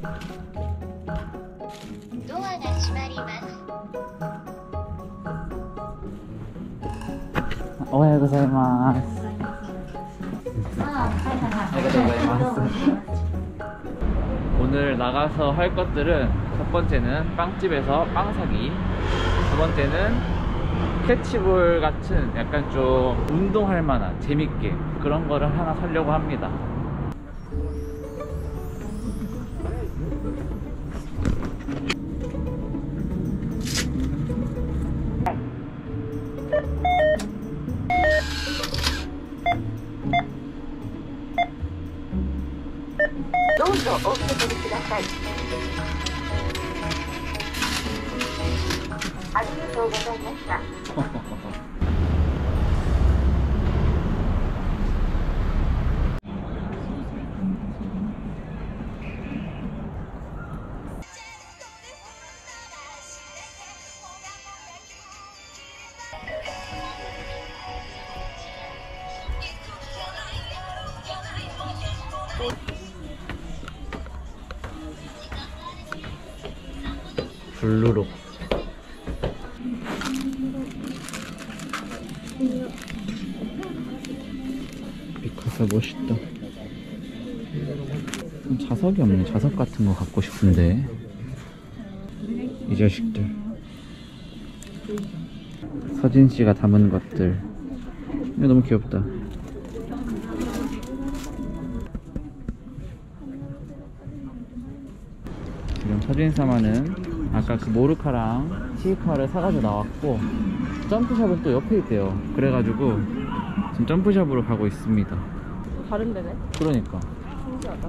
ドアが閉まります。 おはようございます。ありがとうございます。 오늘 나가서 할 것들은 첫 번째는 빵집에서 빵 사기, 두 번째는 캐치볼 같은 약간 좀 운동할 만한 재밌게 그런 거를 하나 사려고 합니다. 블루록 미카사 멋있다. 자석이 없네. 자석 같은 거 갖고 싶은데. 이 자식들. 서진씨가 담은 것들. 이거 너무 귀엽다. 지금 서진사마는 아까 그 모르카랑 시이카를 사가지고 나왔고 점프샵은 또 옆에 있대요. 그래가지고 지금 점프샵으로 가고 있습니다. 다른 데네? 그러니까 신기하다.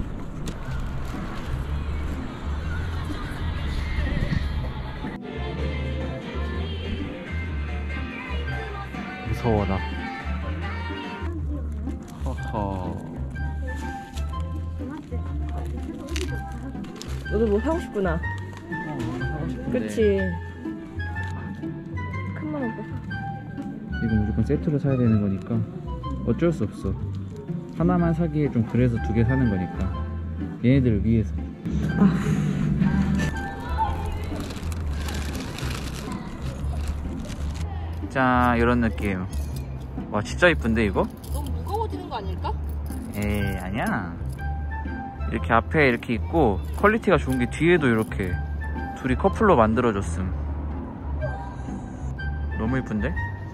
무서워라. 허허. 너도 뭐 사고 싶구나. 사고 싶은데. 그치. 큰맘 먹고. 이거 무조건 세트로 사야 되는 거니까 어쩔 수 없어. 하나만 사기에 좀 그래서 두 개 사는 거니까 얘네들을 위해서. 자, 이런 느낌. 와, 진짜 이쁜데 이거? 너무 무거워지는 거 아닐까? 에이, 아니야. 이렇게 앞에 이렇게 있고 퀄리티가 좋은 게 뒤에도 이렇게 둘이 커플로 만들어줬음. 너무 이쁜데?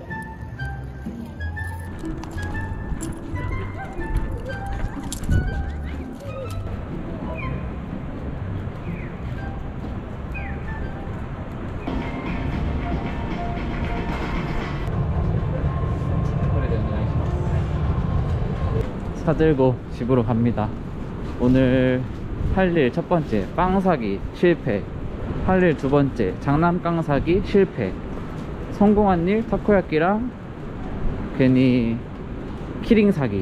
사들고 집으로 갑니다. 오늘 할 일 첫 번째 빵 사기 실패, 할 일 두 번째 장난감 사기 실패, 성공한 일 타코야끼랑 괜히 키링 사기.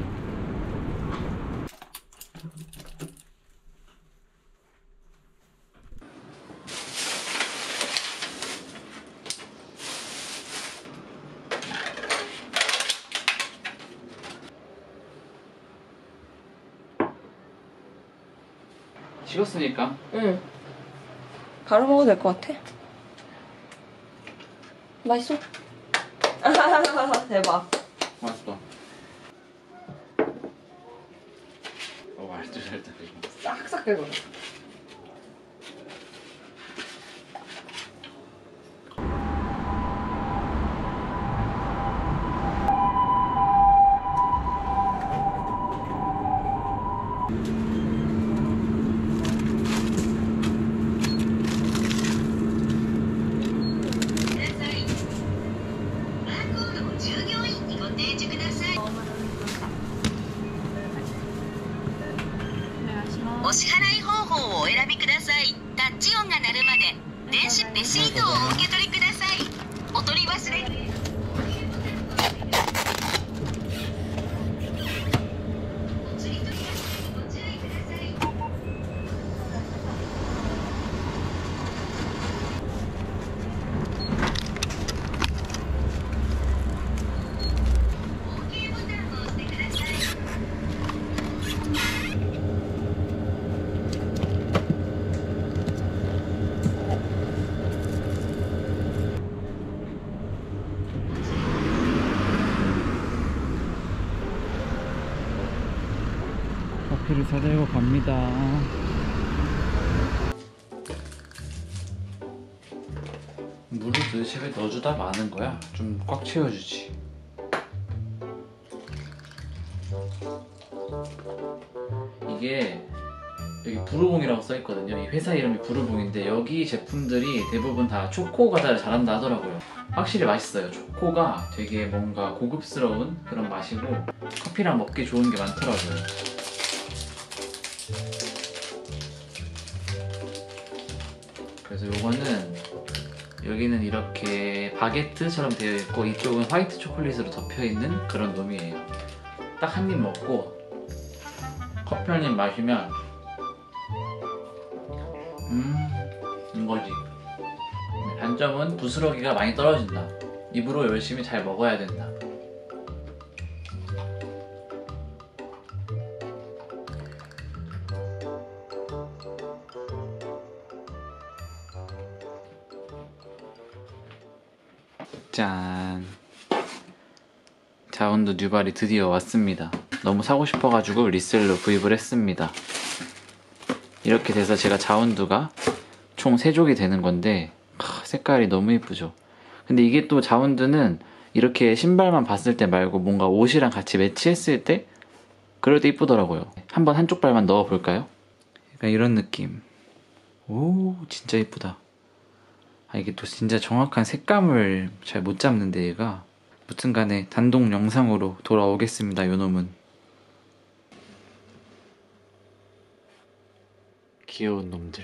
식었으니까. 응. 바로 먹어도 될 것 같아. 맛있어? 대박. 맛있다. 말도 잘다 이거. 싹싹 긁어. お支払い方法をお選びください。タッチ音が鳴るまで電子レシートをお受け取りください。お取り忘れ。 배터리 사들고 갑니다. 물을 도대체 왜 넣어주다 마는 거야? 좀 꽉 채워주지. 이게 여기 부르봉이라고 써있거든요. 이 회사 이름이 부르봉인데 여기 제품들이 대부분 다 초코 과자를 잘한다 하더라고요. 확실히 맛있어요. 초코가 되게 뭔가 고급스러운 그런 맛이고 커피랑 먹기 좋은 게 많더라고요. 그래서 요거는 여기는 이렇게 바게트처럼 되어 있고 이쪽은 화이트 초콜릿으로 덮여 있는 그런 놈이에요. 딱 한 입 먹고 커피 한 입 마시면 이거지. 단점은 부스러기가 많이 떨어진다. 입으로 열심히 잘 먹어야 된다. 짠! 자운드 뉴발이 드디어 왔습니다. 너무 사고 싶어가지고 리셀로 구입을 했습니다. 이렇게 돼서 제가 자운드가 총 3족이 되는 건데 색깔이 너무 예쁘죠. 근데 이게 또 자운드는 이렇게 신발만 봤을 때 말고 뭔가 옷이랑 같이 매치했을 때 그럴 때 이쁘더라고요. 한번 한쪽 발만 넣어볼까요? 약간 이런 느낌. 오, 진짜 예쁘다. 이게 또 진짜 정확한 색감을 잘 못 잡는데 얘가. 무튼 간에 단독 영상으로 돌아오겠습니다. 요놈은. 귀여운 놈들.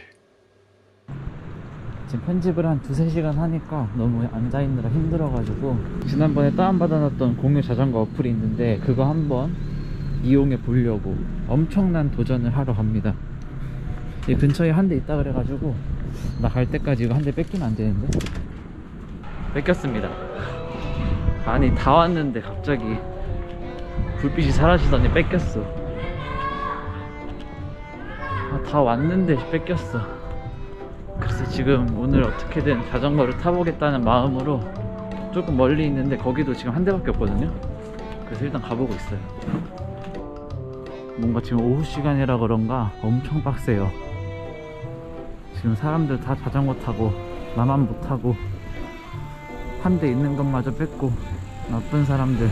지금 편집을 한 2-3시간 하니까 너무 앉아있느라 힘들어가지고 지난번에 다운받아놨던 공유 자전거 어플이 있는데 그거 한번 이용해 보려고 엄청난 도전을 하러 갑니다. 이 근처에 한 대 있다 그래가지고 나 갈 때까지 이거 한 대 뺏기면 안 되는데. 뺏겼습니다. 아니 다 왔는데 갑자기 불빛이 사라지더니 뺏겼어. 다 왔는데 뺏겼어. 그래서 지금 오늘 어떻게든 자전거를 타보겠다는 마음으로 조금 멀리 있는데 거기도 지금 한 대밖에 없거든요. 그래서 일단 가보고 있어요. 뭔가 지금 오후 시간이라 그런가 엄청 빡세요. 지금 사람들 다 자전거 타고 나만 못 타고 한 대 있는 것마저 뺏고 나쁜 사람들.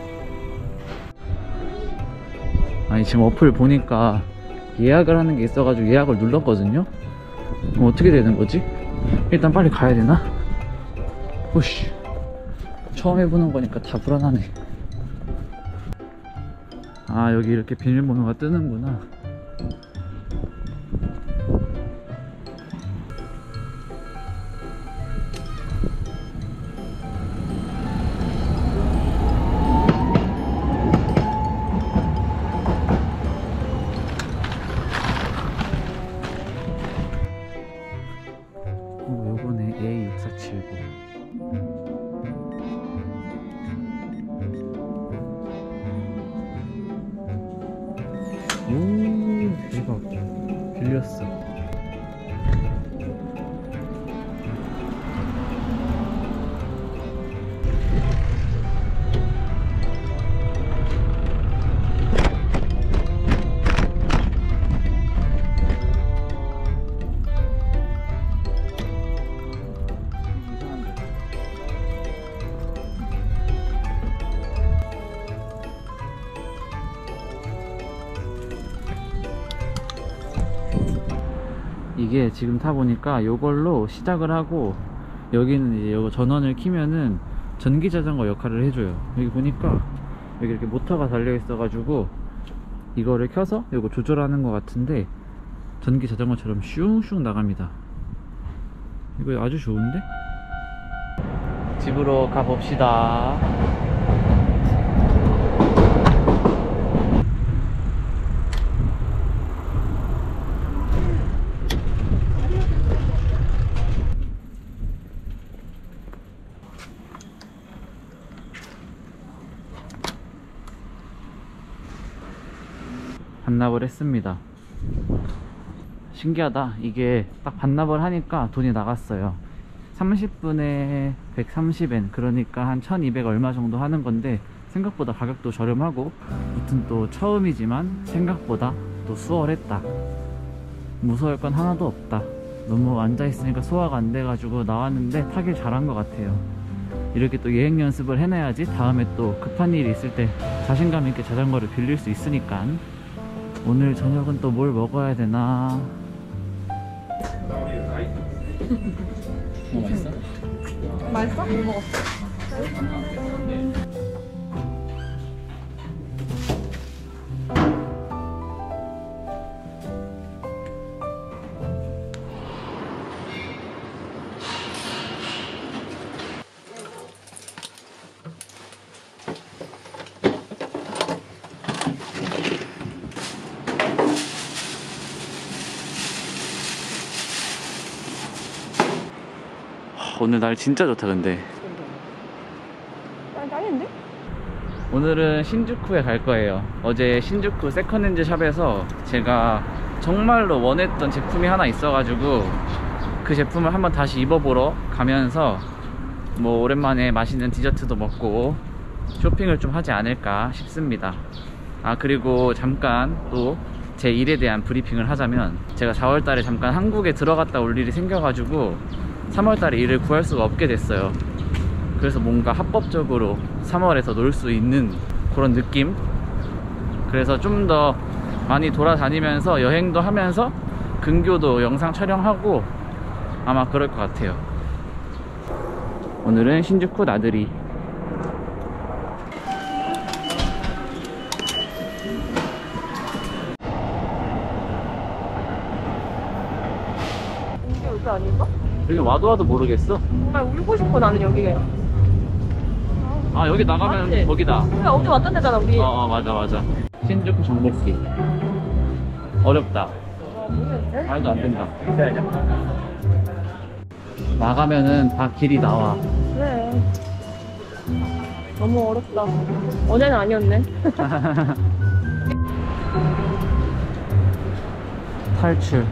아니 지금 어플 보니까 예약을 하는 게 있어가지고 예약을 눌렀거든요. 어떻게 되는 거지? 일단 빨리 가야 되나? 오씨, 처음 해보는 거니까 다 불안하네. 아 여기 이렇게 비밀번호가 뜨는구나. 요거네 A6479. 오 대박, 빌렸어. 이게 지금 타보니까 요걸로 시작을 하고 여기는 이제 요거 전원을 키면은 전기자전거 역할을 해줘요. 여기 보니까 여기 이렇게 모터가 달려 있어 가지고 이거를 켜서 요거 조절하는 것 같은데 전기자전거처럼 슝슝 나갑니다. 이거 아주 좋은데? 집으로 가봅시다. 반납을 했습니다. 신기하다. 이게 딱 반납을 하니까 돈이 나갔어요. 30분에 130엔, 그러니까 한 1200 얼마 정도 하는 건데 생각보다 가격도 저렴하고, 무튼 또 처음이지만 생각보다 또 수월했다. 무서울 건 하나도 없다. 너무 앉아있으니까 소화가 안 돼가지고 나왔는데 타길 잘한 것 같아요. 이렇게 또 여행 연습을 해놔야지 다음에 또 급한 일이 있을 때 자신감 있게 자전거를 빌릴 수 있으니까. 오늘 저녁은 또 뭘 먹어야 되나? 맛있어? 맛있어? 못 먹었어. 오늘 날 진짜 좋다. 근데 짱인데? 오늘은 신주쿠에 갈 거예요. 어제 신주쿠 세컨핸드 샵에서 제가 정말로 원했던 제품이 하나 있어가지고 그 제품을 한번 다시 입어보러 가면서 뭐 오랜만에 맛있는 디저트도 먹고 쇼핑을 좀 하지 않을까 싶습니다. 아, 그리고 잠깐 또 제 일에 대한 브리핑을 하자면, 제가 4월달에 잠깐 한국에 들어갔다 올 일이 생겨가지고 3월달에 일을 구할 수가 없게 됐어요. 그래서 뭔가 합법적으로 3월에서 놀 수 있는 그런 느낌? 그래서 좀 더 많이 돌아다니면서 여행도 하면서 근교도 영상 촬영하고 아마 그럴 것 같아요. 오늘은 신주쿠 나들이. 이게 여기 아닌가? 여기 와도 모르겠어. 정말 울고 싶어 나는 여기에. 아, 여기 나가면 맞지? 거기다. 우리가 어제 왔던 데잖아 우리. 맞아. 신주쿠 정복기. 어렵다. 말도 안 된다. 나가면은 다 길이 나와. 그래. 너무 어렵다. 어제는 아니었네. 탈출.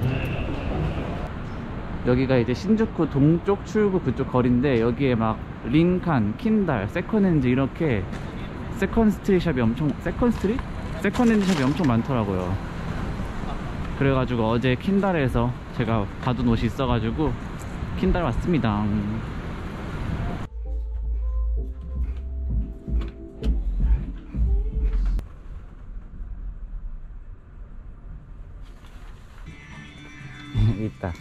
여기가 이제 신주쿠 동쪽 출구 그쪽 거리인데, 여기에 막 린칸, 킨달, 세컨핸드 이렇게 세컨스트리 샵이 엄청, 세컨핸드 샵이 엄청 많더라고요. 그래가지고 어제 킨달에서 제가 받은 옷이 있어가지고 킨달 왔습니다. 있다.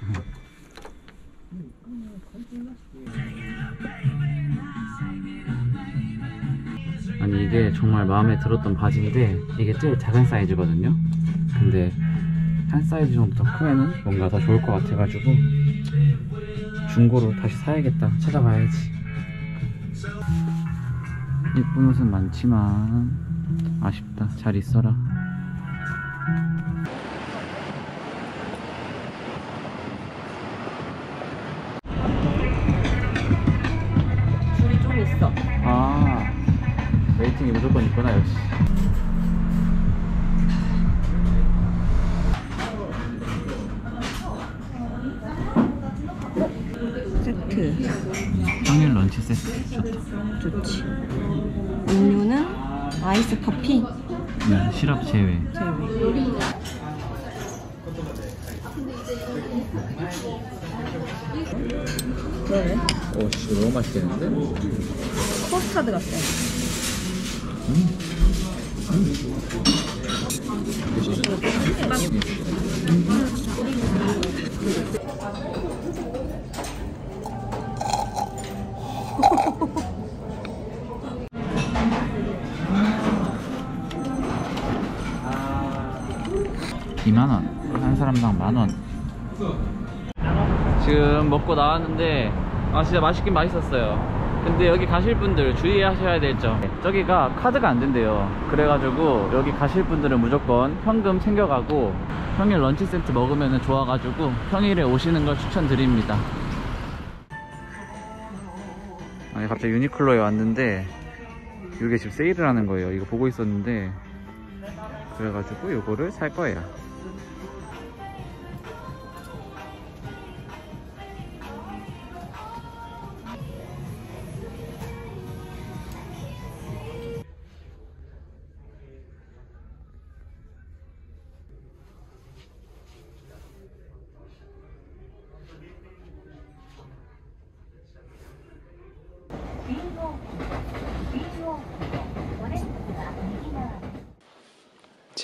아니, 이게 정말 마음에 들었던 바지인데 이게 제일 작은 사이즈거든요. 근데 한 사이즈 정도 더 크면은 뭔가 더 좋을 것 같아가지고 중고로 다시 사야겠다. 찾아봐야지. 예쁜 옷은 많지만 아쉽다. 잘 있어라. 줄이 좀 있어. 아, 웨이팅이 무조건 있구나. 역시. 세트. 평일 런치 세트 좋다. 좋지. 음료는 아이스 커피 시럽 제외. 제외. 그러네. 오, 진짜 너무 맛있겠는데? 커스타드 같아. 한 사람당 10,000원. 지금 먹고 나왔는데 진짜 맛있긴 맛있었어요. 근데 여기 가실 분들 주의하셔야 될 점, 저기가 카드가 안 된대요. 그래가지고 여기 가실 분들은 무조건 현금 챙겨가고 평일 런치 세트 먹으면 좋아가지고 평일에 오시는 걸 추천드립니다. 아니, 갑자기 유니클로에 왔는데 이게 지금 세일을 하는 거예요. 이거 보고 있었는데, 그래가지고 이거를 살 거예요.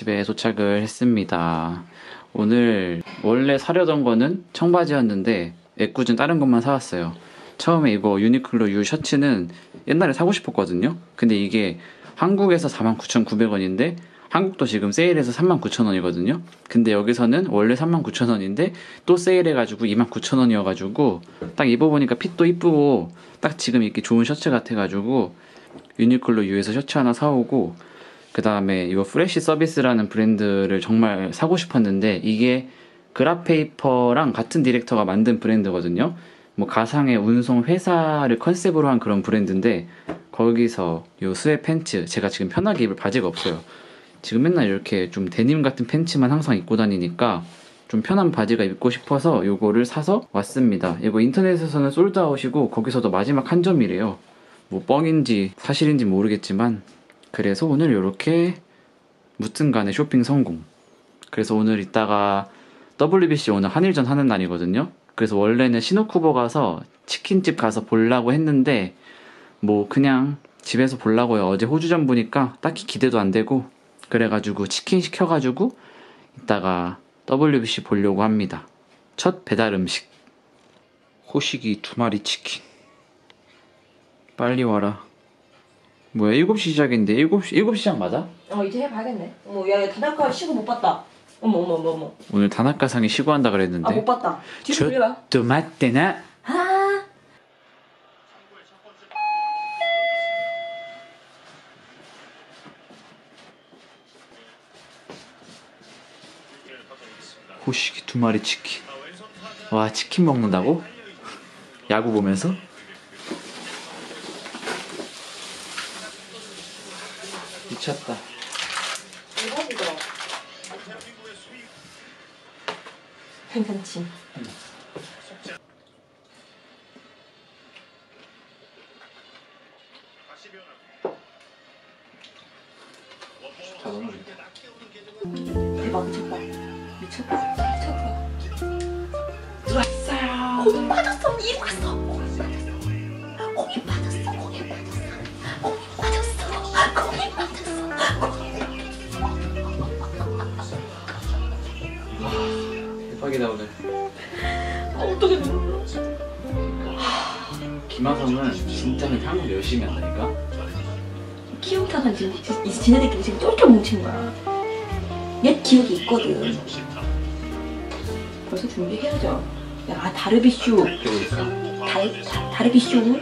집에 도착을 했습니다. 오늘 원래 사려던 거는 청바지였는데 애꿎은 다른 것만 사왔어요. 처음에 이거 유니클로 U 셔츠는 옛날에 사고 싶었거든요. 근데 이게 한국에서 49,900원인데 한국도 지금 세일해서 39,000원이거든요. 근데 여기서는 원래 39,000원인데 또 세일해가지고 29,000원이어가지고 딱 입어보니까 핏도 이쁘고 딱 지금 입기 좋은 셔츠 같아가지고 유니클로 U에서 셔츠 하나 사오고, 그 다음에 이거 프레쉬 서비스라는 브랜드를 정말 사고 싶었는데 이게 그라페이퍼랑 같은 디렉터가 만든 브랜드거든요. 뭐 가상의 운송 회사를 컨셉으로 한 그런 브랜드인데 거기서 요 스웨 팬츠, 제가 지금 편하게 입을 바지가 없어요. 지금 맨날 이렇게 좀 데님 같은 팬츠만 항상 입고 다니니까 좀 편한 바지가 입고 싶어서 요거를 사서 왔습니다. 이거 인터넷에서는 솔드아웃이고 거기서도 마지막 한 점이래요. 뭐 뻥인지 사실인지 모르겠지만, 그래서 오늘 이렇게 무튼 간에 쇼핑 성공. 그래서 오늘 이따가 WBC 오늘 한일전 하는 날이거든요. 그래서 원래는 시노쿠보 가서 치킨집 가서 보려고 했는데 뭐 그냥 집에서 보려고요. 어제 호주전 보니까 딱히 기대도 안 되고, 그래가지고 치킨 시켜가지고 이따가 WBC 보려고 합니다. 첫 배달 음식 호식이 2마리 치킨. 빨리 와라. 뭐야, 7시 시작인데 7시 시작 맞아? 이제 해봐야겠네. 어머, 야, 다나카 시구 못 봤다. 어머. 오늘 다나카상이 시구한다 그랬는데. 못 봤다. 뒤로 돌려봐. 또 맞대나? 아. 호식이 2마리 치킨. 와, 치킨 먹는다고? 야구 보면서? 미쳤다. 대박이다. 괜찮지? 대박, 미쳤다. 들어왔어요. 고민 빠졌어. 이리 왔어. 고민 빠졌어. 대박이다 오늘. 어떻게 눈물? 김하성은 진짜는 향을 열심히 한다니까? 키움타는 지금 지네들끼리 지금 쫄쫄 뭉친 거야. 옛 기억이 있거든. 벌써 준비해야죠. 야, 다르비슈. 그러고 있어. 다르비슈.